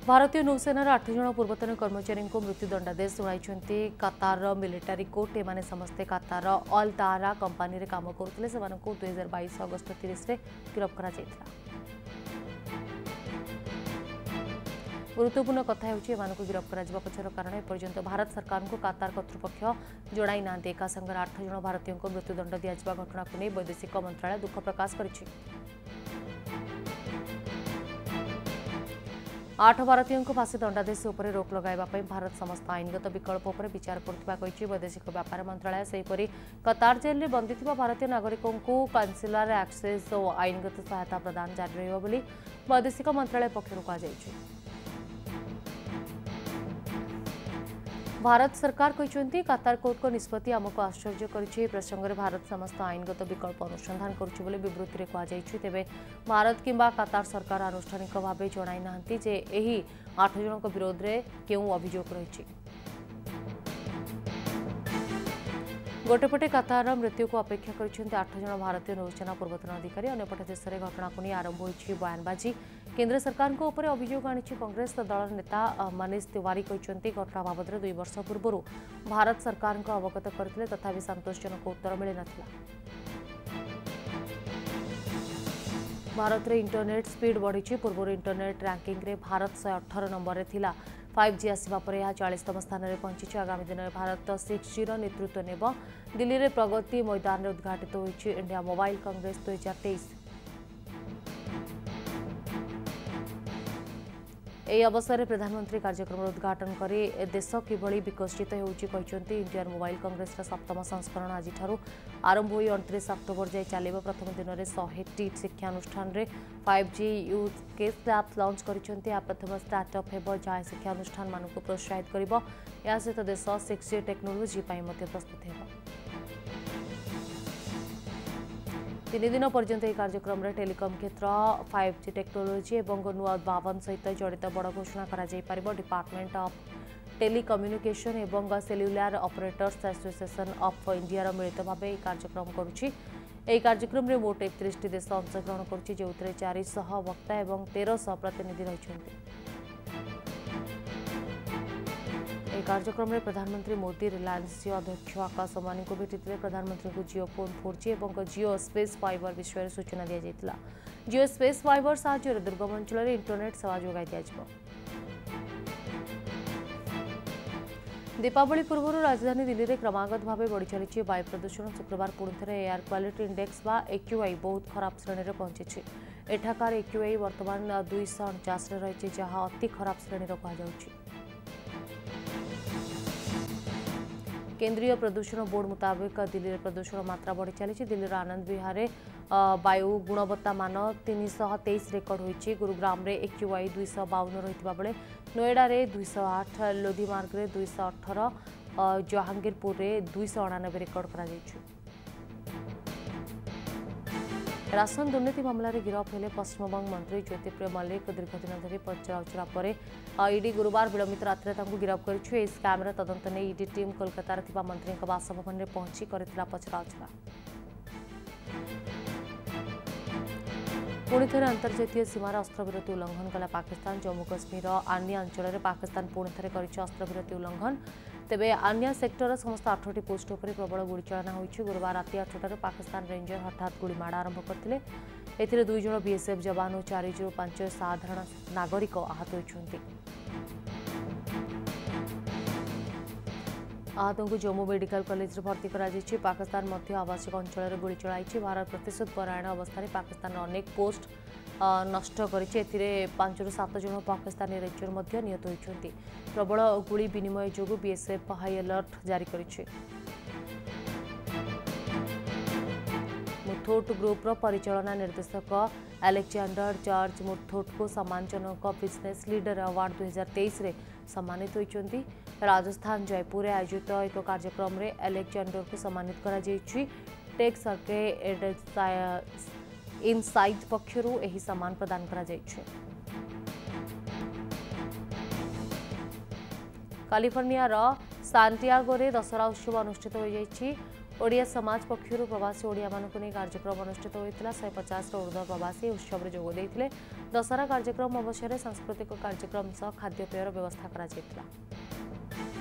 भारतीय नौसेनार 8 जन पूर्वतन कर्मचारी को मृत्युदंडादेश शुणाई कतार मिलिटारी कोर्ट एमाने समस्ते कतार अल तारा कंपानी रे काम करुले 2022 अगस्त 30 रे गिरफ करा जायथिला। गुरुत्वपूर्ण कथा होची गिरफ करा पछर कारण एपर्यंत भारत सरकार को कतार कर्तृपक्ष जणाई ना एका संगर 8 जन भारतीय को मृत्युदंड दिया घटना को नहीं वैदेशिक मंत्रालय दुख प्रकाश करिछि। 8 भारतीयों को फांसी दंडादेश उपर रोक लगाइबा भारत समस्त आईनगत विकल्प उपर विचार करुवा वैदेशिक व्यापार मंत्रालय सेहीपरि कतार जेल में बंदी भारतीय नागरिकों को काउंसिलर एक्सेस और आईनगत सहायता प्रदान जारी रहिबो बोली वैदेशिक मंत्रालय पक्षरु कहा। भारत सरकार कहते कतार कोर्ट को निष्पत्ति आमको आश्चर्य करिछि। प्रसंग में भारत समस्त आईनगत विकल्प अनुसंधान करुछि बोली विवृत्ति में कहुछि। तेबे भारत किंबा कतार सरकार आनुष्ठानिक भाव जणाई नाहंती जे एही 8 जन विरोध में केउ अभियोग रही। गोटेपटे कतार मृत्यु को अपेक्षा कर 8 जन भारतीय नौसेना पूर्वतन अधिकारी अन्यपटे देश में घटना को नहीं आरंभ होती बयानबाजी। केंद्र सरकार को ऊपर अभियोग आनी कांग्रेस दल नेता मनीष तिवारी कहते घटना बाबद 2 वर्ष पूर्व भारत सरकार को अवगत करते तथापि संतोषजनक उत्तर मिल नाथिला। भारत में इंटरनेट स्पीड बढ़ी। पूर्व इंटरनेट रैंकिंग रे भारत 118 नंबर में थिला। 5G आसवा पर यह 40तम स्थान में पहुंची। आगामी दिन में भारत 6G नेतृत्व नेब। दिल्ली में प्रगति मैदान में उद्घाटित होइछि इंडिया मोबाइल कांग्रेस 2023। এই অবসরে প্রধানমন্ত্রী কার্যক্রমের উদ্ঘাটন করে দেশ কিভাবে বিকশিত ହେଉଛି କହିଛନ୍ତି। ইন্ডিয়ান মোবাইল কংগ্রেসର 7তମ ସଂସ୍କରଣ ଆଜିଠାରୁ ଆରମ୍ଭ ହୋଇ 29 ଅକ୍ଟୋବର ଯାଏ ଚାଲିବ। ପ୍ରଥମ ଦିନରେ 100ଟି ଶିକ୍ଷାନୁଷ୍ଠାନରେ 5G use case app launch କରିଛନ୍ତି। ଏହା ପ୍ରଥମ ଷ୍ଟାର୍ଟଅପ୍ ହେବ ଯାହା ଶିକ୍ଷାନୁଷ୍ଠାନମାନଙ୍କୁ ପ୍ରୋତ୍ସାହିତ କରିବ। ଏହା ସହିତ ଦେଶ 6G ଟେକ୍ନୋଲୋଜି ପାଇଁ ମଧ୍ୟ ପ୍ରସ୍ତୁତ ହେବ। 3 दिन पर्यंत यह कार्यक्रम में टेलीकॉम क्षेत्र 5G टेक्नोलोजी और नुआ उद्भावन सहित जड़ित बड़ घोषणा कर डिपार्टमेंट ऑफ टेलीकम्युनिकेशन और cellular operators association of India मिलित भाव यह कार्यक्रम करुच्ची। यह कार्यक्रम में मोट 31 देश अंशग्रहण करुच्ची जो 400 वक्ता और 1300 प्रतिनिधि रही। कार्यक्रम में प्रधानमंत्री मोदी रिलायंस जियो अध्यक्ष आकाश अंबानी को भेटी। प्रधानमंत्री को जियो फोन 4G और जियो स्पेस फाइबर विषय सूचना दी जाइतिला। जियो स्पेस फाइबर साहाय्य दुर्गम अंचल में इंटरनेट सेवा जोगाई दिया। दीपावली पूर्व राजधानी दिल्ली में क्रमागत भाव बढ़ी चली वायु प्रदूषण। शुक्रवार पुणी थे एयर क्वालिटी इंडेक्स बा AQI बहुत खराब श्रेणी में पहुंची। एठाकार AQI वर्तमान 249 रही जहाँ अति खराब श्रेणी कहुच्छी। केंद्रीय प्रदूषण बोर्ड मुताबिक दिल्ली में प्रदूषण मात्रा बढ़ी चली। दिल्ली आनंद विहार वायु गुणवत्ता मान 323 रेकर्ड होती। गुरुग्राम में AQI 252 रही बेले नोएडा रे 208, लोधीमार्ग में 218, जहांगीरपुर में 299 रेकर्ड करा। राशन दुर्नीति मामला रे गिरफ हेले पश्चिमबंग मंत्री ज्योतिप्रिय मल्लिक। दीर्घदिन धरी पचराउचरा पर ईडी गुरुवार विलंबित रात्रि गिरफ कर स्कामर तदंत नहीं ईडी टीम कोलकाता थिबा मंत्री बासभवन में पहुंची करथिला पचराउचरा। पुणी थे अंतर्जातीय सीमार अस्त्रविरति उल्लंघन कला पाकिस्तान। जम्मू काश्मीर आनिया अंचल में पाकिस्तान पुणी थे कर अस्त्रविरति उल्लंघन। तेबे आनिया सेक्टर समस्त 8टी पोस्ट पर प्रबल गुड़ीचालना होती। गुरुवार राति 8टार पाकिस्तान रेंजर हठात गुड़ी माड़ आरंभ करते। एथिरे 2 जन BSF जवान और 4 साधारण नागरिक आहत होती। आहतों को जम्मू मेडिकल कॉलेज भर्ती करा। पाकिस्तान मध्य आवासिक अंचल में गुड़ी चलाई। भारत प्रतिशोध परायण अवस्था पाकिस्तान अनेक पोस्ट नष्ट करिछि। 5 ରୁ 7 जन पाकिस्तानी रेंजर मध्य निहत होती। प्रबल गुड़ी विनिमय जोगु BSF हाई अलर्ट जारी करिछि। मुथूट ग्रुप परिचालना निर्देशक अलेक्जेंडर जॉर्ज मुथूट को सम्मानजनक बिजनेस लीडर अवार्ड 2023 रे सम्मानित होती। राजस्थान जयपुर आयोजित एक कार्यक्रम में अलेक्जेंडर को सम्मानित करा जायछि। टेक सर्के इनसाइट पक्षरु एही सम्मान प्रदान करा जायछि। कैलिफोर्निया सांटियागो रे दशहरा उत्सव अनुष्ठित हो जायछि। ओडिया समाज पक्षर प्रवासी ओडिया मानक नहीं कार्यक्रम अनुष्ठित होता 150 ऊर्ध्व प्रवासी उत्सव में जोग देते। दशहरा कार्यक्रम अवसर सांस्कृतिक कार्यक्रम सह खाद्यपेयर व्यवस्था करा।